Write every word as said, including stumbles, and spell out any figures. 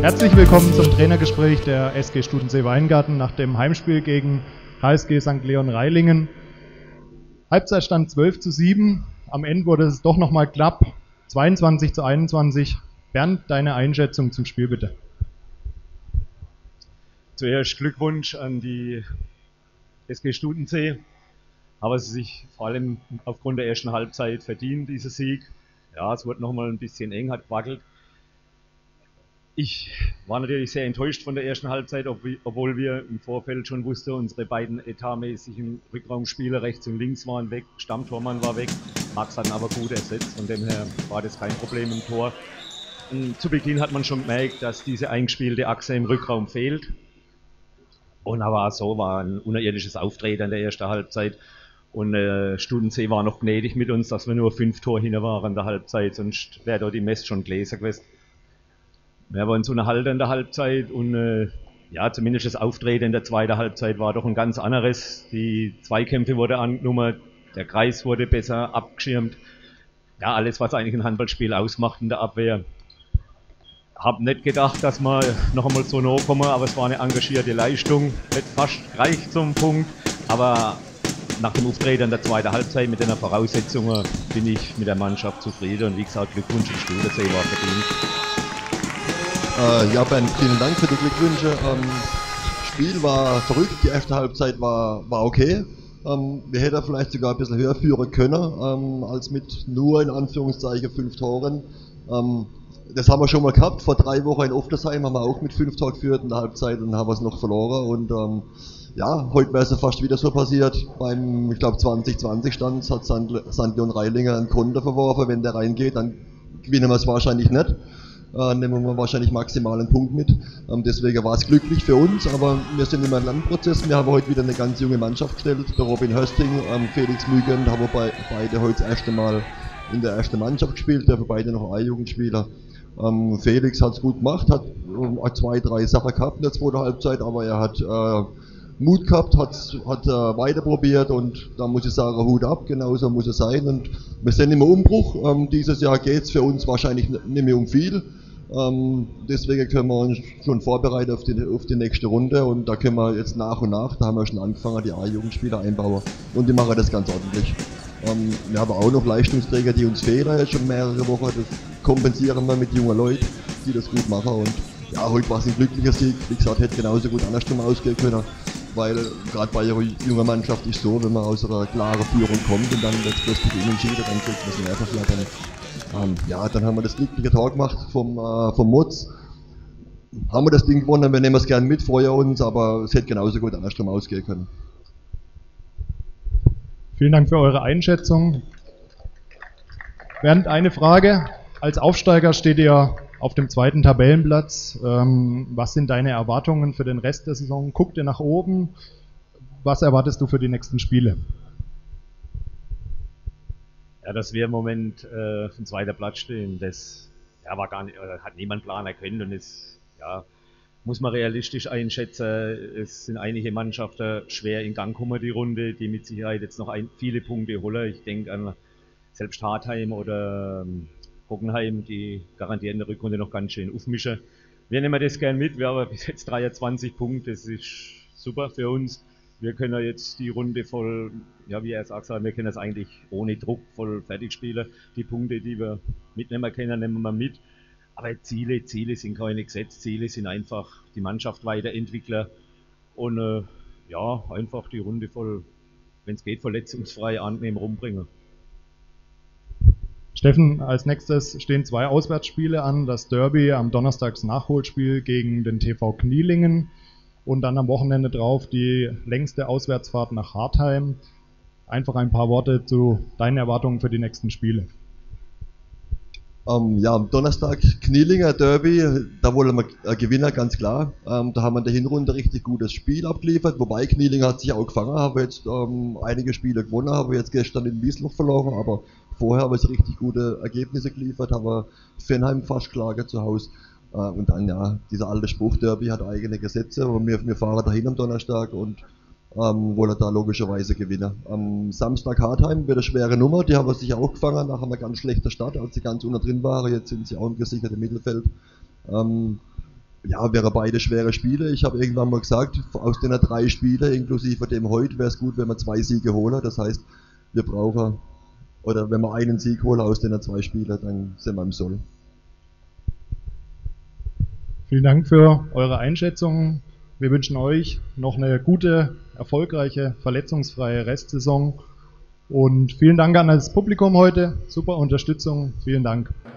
Herzlich willkommen zum Trainergespräch der S G Studensee Weingarten nach dem Heimspiel gegen H S G Sankt Leon Reilingen. Halbzeitstand zwölf zu sieben. Am Ende wurde es doch nochmal knapp. zweiundzwanzig zu einundzwanzig. Bernd, deine Einschätzung zum Spiel bitte. Zuerst Glückwunsch an die S G Studensee. Haben sie sich vor allem aufgrund der ersten Halbzeit verdient, dieser Sieg. Ja, es wurde nochmal ein bisschen eng, hat gewackelt. Ich war natürlich sehr enttäuscht von der ersten Halbzeit, obwohl wir im Vorfeld schon wussten, unsere beiden etatmäßigen Rückraumspieler rechts und links waren weg, Stammtormann war weg, Max hat ihn aber gut ersetzt, von dem her war das kein Problem im Tor. Und zu Beginn hat man schon gemerkt, dass diese eingespielte Achse im Rückraum fehlt. Und aber so war ein unterirdisches Auftreten in der ersten Halbzeit. Und äh, Studensee war noch gnädig mit uns, dass wir nur fünf Tore hinter waren in der Halbzeit, sonst wäre da die Mess schon Gläser gewesen. Wir haben uns unterhalten in der Halbzeit und äh, ja, zumindest das Auftreten in der zweiten Halbzeit war doch ein ganz anderes. Die Zweikämpfe wurden angenommen, der Kreis wurde besser abgeschirmt. Ja, alles, was eigentlich ein Handballspiel ausmacht in der Abwehr. Hab nicht gedacht, dass wir noch einmal so nah kommen, aber es war eine engagierte Leistung. Nicht fast gereicht zum Punkt, aber nach dem Auftreten in der zweiten Halbzeit mit den Voraussetzungen bin ich mit der Mannschaft zufrieden und wie gesagt, Glückwunsch an Studensee war verdient. Äh, ja, Ben, vielen Dank für die Glückwünsche. Ähm, Spiel war verrückt, die erste Halbzeit war, war okay. Ähm, wir hätten vielleicht sogar ein bisschen höher führen können, ähm, als mit nur in Anführungszeichen fünf Toren. Ähm, das haben wir schon mal gehabt, vor drei Wochen in Oftersheim haben wir auch mit fünf Toren geführt in der Halbzeit und haben wir es noch verloren. Und ähm, ja, heute wäre es fast wieder so passiert. Beim, ich glaube, zwanzig zwanzig stand, hat Sankt Leon Reilingen einen Konter verworfen. Wenn der reingeht, dann gewinnen wir es wahrscheinlich nicht. Äh, nehmen wir wahrscheinlich maximal einen Punkt mit. Ähm, deswegen war es glücklich für uns, aber wir sind im Lernprozess. Wir haben heute wieder eine ganz junge Mannschaft gestellt. Der Robin Hösting, ähm, Felix Mügen, haben wir bei, beide heute das erste Mal in der ersten Mannschaft gespielt, der für beide noch A-Jugendspieler. Ähm, Felix hat es gut gemacht, hat äh, zwei, drei Sachen gehabt in der zweiten Halbzeit, aber er hat äh, Mut gehabt, hat, hat äh, weiter probiert und da muss ich sagen, Hut ab, genauso muss es sein. Und wir sind im Umbruch. Ähm, dieses Jahr geht es für uns wahrscheinlich nicht mehr um viel. Ähm, deswegen können wir uns schon vorbereiten auf die, auf die nächste Runde und da können wir jetzt nach und nach, da haben wir schon angefangen, die A-Jugendspieler einbauen und die machen das ganz ordentlich. Ähm, wir haben auch noch Leistungsträger, die uns fehlen jetzt schon mehrere Wochen, das kompensieren wir mit jungen Leuten, die das gut machen und ja, heute war es ein glücklicher Sieg, wie gesagt, hätte genauso gut andersrum ausgehen können, weil gerade bei ihrer jungen Mannschaft ist so, wenn man aus einer klaren Führung kommt und dann wird es plötzlich unentschieden, dann kriegt man es nervig flattern. Ähm, ja, dann haben wir das glückliche Tor gemacht vom, äh, vom Mutz. Haben wir das Ding gewonnen, wir nehmen es gern mit, freuen uns, aber es hätte genauso gut andersrum ausgehen können. Vielen Dank für eure Einschätzung. Bernd, eine Frage. Als Aufsteiger steht ihr auf dem zweiten Tabellenplatz. Ähm, was sind deine Erwartungen für den Rest der Saison? Guckt ihr nach oben? Was erwartest du für die nächsten Spiele? Ja, dass wir im Moment äh, auf dem zweiten Platz stehen, das ja, war gar nicht, oder hat niemand Plan erkannt und es ja, muss man realistisch einschätzen. Es sind einige Mannschaften schwer in Gang gekommen, die Runde, die mit Sicherheit jetzt noch ein, viele Punkte holen. Ich denke an selbst Hartheim oder ähm, Hockenheim, die garantieren in der Rückrunde noch ganz schön aufmischen. Wir nehmen das gern mit, wir haben bis jetzt dreiundzwanzig Punkte, das ist super für uns. Wir können jetzt die Runde voll, ja wie er sagt, wir können das eigentlich ohne Druck voll fertig spielen. Die Punkte, die wir mitnehmen können, nehmen wir mit. Aber Ziele, Ziele sind keine gesetzt. Ziele sind einfach die Mannschaft weiterentwickeln und äh, ja, einfach die Runde voll, wenn es geht, verletzungsfrei annehmen, rumbringen. Steffen, als nächstes stehen zwei Auswärtsspiele an. Das Derby am Donnerstags Nachholspiel gegen den T V Knielingen. Und dann am Wochenende drauf die längste Auswärtsfahrt nach Hartheim. Einfach ein paar Worte zu deinen Erwartungen für die nächsten Spiele. Ähm, ja, am Donnerstag Knielinger Derby, da wollen wir äh, Gewinner, ganz klar. Ähm, da haben wir in der Hinrunde richtig gutes Spiel abgeliefert, wobei Knielinger hat sich auch gefangen, haben jetzt ähm, einige Spiele gewonnen, haben jetzt gestern in Wiesloch verloren, aber vorher haben wir richtig gute Ergebnisse geliefert, haben wir Fenheim fast geschlagen zu Hause. Und dann, ja, dieser alte Spruch, Derby hat eigene Gesetze und wir, wir fahren dahin am Donnerstag und ähm, wollen da logischerweise gewinnen. Am Samstag Hartheim wird eine schwere Nummer, die haben wir sich auch gefangen nach einer ganz schlechten Start, als sie ganz unten drin waren, jetzt sind sie auch im gesicherten Mittelfeld. Ähm, ja, wäre beide schwere Spiele. Ich habe irgendwann mal gesagt, aus den drei Spielen, inklusive dem heute, wäre es gut, wenn wir zwei Siege holen. Das heißt, wir brauchen, oder wenn wir einen Sieg holen aus den zwei Spielen, dann sind wir im Soll. Vielen Dank für eure Einschätzungen. Wir wünschen euch noch eine gute, erfolgreiche, verletzungsfreie Restsaison. Und vielen Dank an das Publikum heute. Super Unterstützung. Vielen Dank.